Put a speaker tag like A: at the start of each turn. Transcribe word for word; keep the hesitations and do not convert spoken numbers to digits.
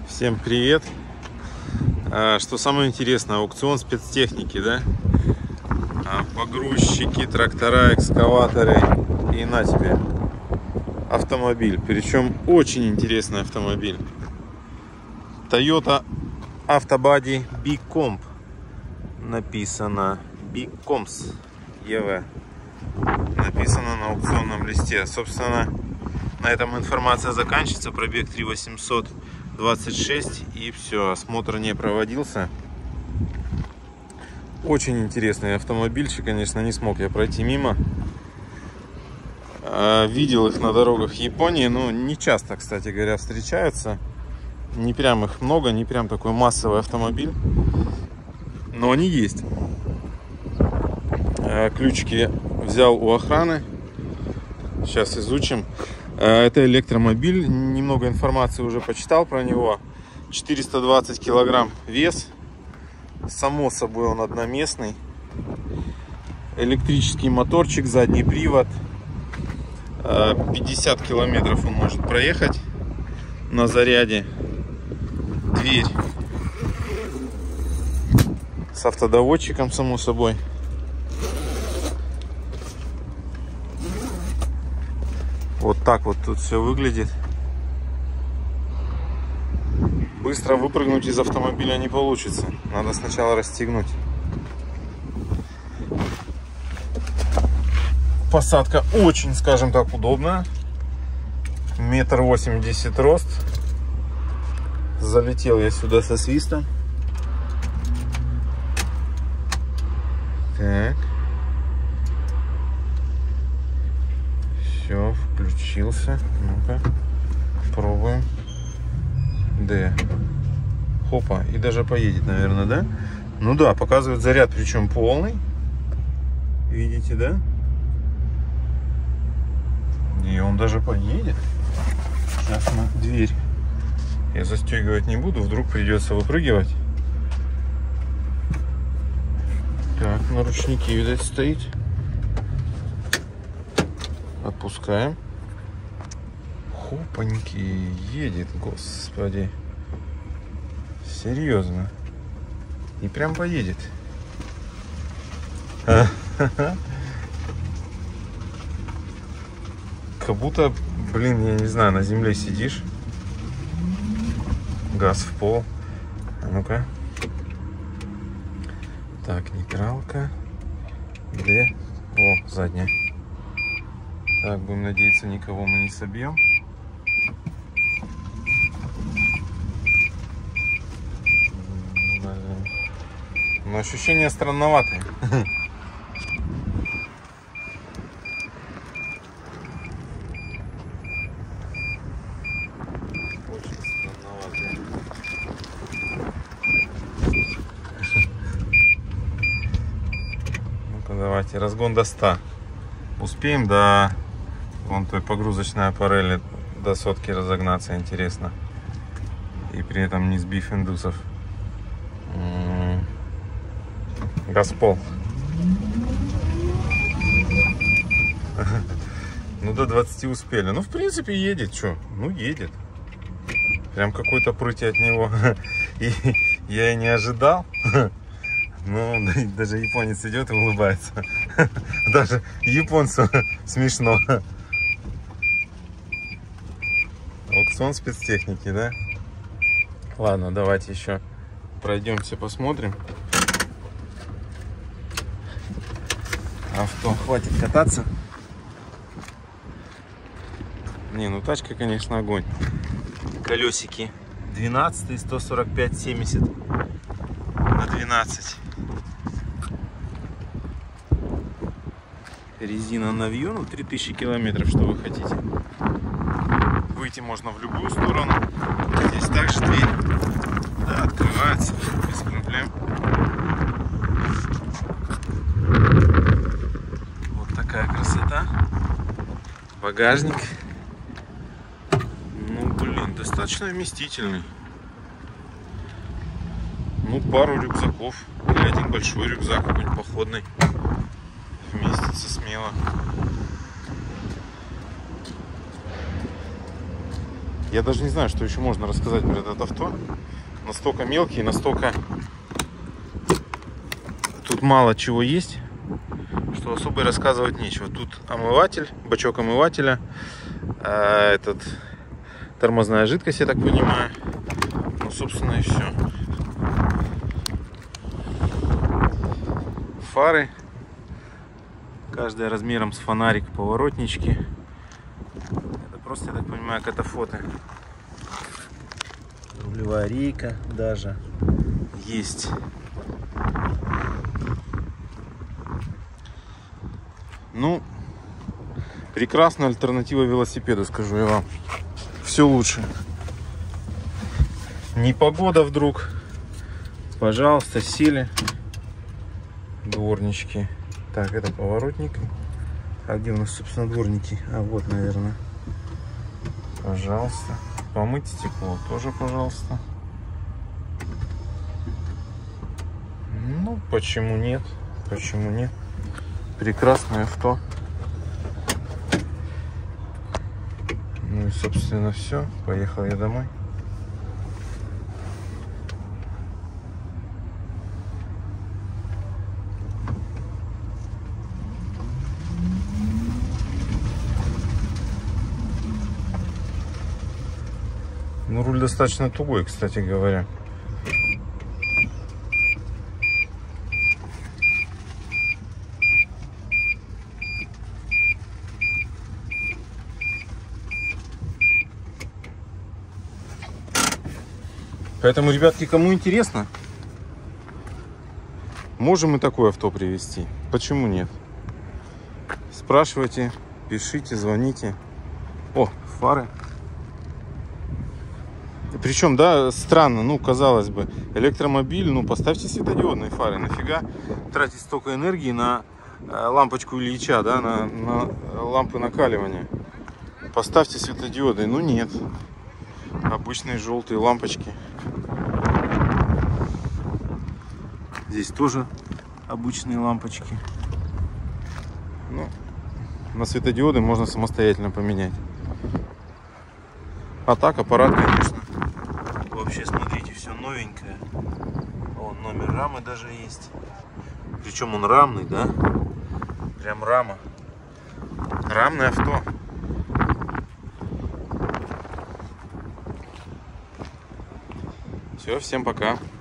A: Всем привет! Что самое интересное, аукцион спецтехники, да? Погрузчики, трактора, экскаваторы и на тебе автомобиль. Причем очень интересный автомобиль. Toyota Автобади Bicomp. Написано Bicomps и ви. Написано на аукционном листе. Собственно, на этом информация заканчивается. Пробег три тысячи восемьсот двадцать шесть, и все, осмотр не проводился. Очень интересный автомобильчик, конечно, не смог я пройти мимо. Видел их на дорогах Японии, но не часто, кстати говоря, встречаются. Не прям их много, не прям такой массовый автомобиль, но они есть. Ключики взял у охраны, сейчас изучим. Это электромобиль, немного информации уже почитал про него. Четыреста двадцать килограмм вес, само собой он одноместный. Электрический моторчик, задний привод. пятьдесят километров он может проехать на заряде. Дверь с автодоводчиком, само собой. Вот так вот тут все выглядит. Быстро выпрыгнуть из автомобиля не получится. Надо сначала расстегнуть. Посадка очень, скажем так, удобная. Метр восемьдесят рост. Залетел я сюда со свистом. Так. Все, включился. Ну-ка, пробуем. Д. Хопа, и даже поедет, наверное, да? Ну да, показывает заряд, причем полный. Видите, да? И он даже поедет. Сейчас мы дверь я застегивать не буду, вдруг придется выпрыгивать. Так, на ручнике, видать, стоит. Отпускаем. Хопаньки, едет, господи. Серьезно. И прям поедет. Как будто, блин, я не знаю, на земле сидишь. Газ в пол. А ну-ка. Так, нейтралка. Д. О, задняя. Так, будем надеяться, никого мы не собьем. Но ощущения странноватые. Очень странноватые. Ну-ка, давайте, разгон до ста. Успеем до вон той погрузочной аппарели до сотки разогнаться, интересно. И при этом не сбив индусов. Газпол. Ну, до двадцати успели. Ну, в принципе, едет. Что? Ну, едет. Прям какой-то прыть от него. И я и не ожидал. Ну, даже японец идет и улыбается. Даже японцу смешно. Аукцион спецтехники, да? Ладно, давайте еще пройдемся, посмотрим. Авто, хватит кататься. Не, ну тачка, конечно, огонь. Колесики двенадцать, сто сорок пять семьдесят на двенадцать. Резина на вью, ну три тысячи километров, что вы хотите. Выйти можно в любую сторону. Здесь также дверь, да, открывается без проблем. Вот такая красота. Багажник. Ну, блин, достаточно вместительный. Ну, пару рюкзаков. Или один большой рюкзак, какой-нибудь походный. Вместится смело. Я даже не знаю, что еще можно рассказать про это авто. Настолько мелкий, настолько тут мало чего есть, что особо рассказывать нечего. Тут омыватель, бачок омывателя, а этот тормозная жидкость, я так понимаю. Ну, собственно, и все. Фары. Каждая размером с фонарик, поворотнички. Это просто, я так понимаю, катафоты. Рулевая рейка даже есть. Ну, прекрасная альтернатива велосипеду, скажу я вам. Все лучше. Непогода вдруг. Пожалуйста, сели. Дворнички. Так, это поворотник. А где у нас, собственно, дворники? А вот, наверное. Пожалуйста. Помыть стекло тоже, пожалуйста. Ну, почему нет? Почему нет? Прекрасное авто. Ну и, собственно, все. Поехал я домой. Ну, руль достаточно тугой, кстати говоря. Поэтому, ребятки, кому интересно, можем и такое авто привезти. Почему нет? Спрашивайте, пишите, звоните. О, фары. Причем, да, странно, ну, казалось бы, электромобиль, ну, поставьте светодиодные фары. Нафига тратить столько энергии на лампочку Ильича, да, на, на лампы накаливания. Поставьте светодиоды. Ну, нет. Обычные желтые лампочки. Здесь тоже обычные лампочки. Ну, на светодиоды можно самостоятельно поменять. А так аппарат, конечно, вообще, смотрите, все новенькое. Вон, номер рамы даже есть. Причем он рамный, да? Прям рама. Рамное авто. Все, всем пока.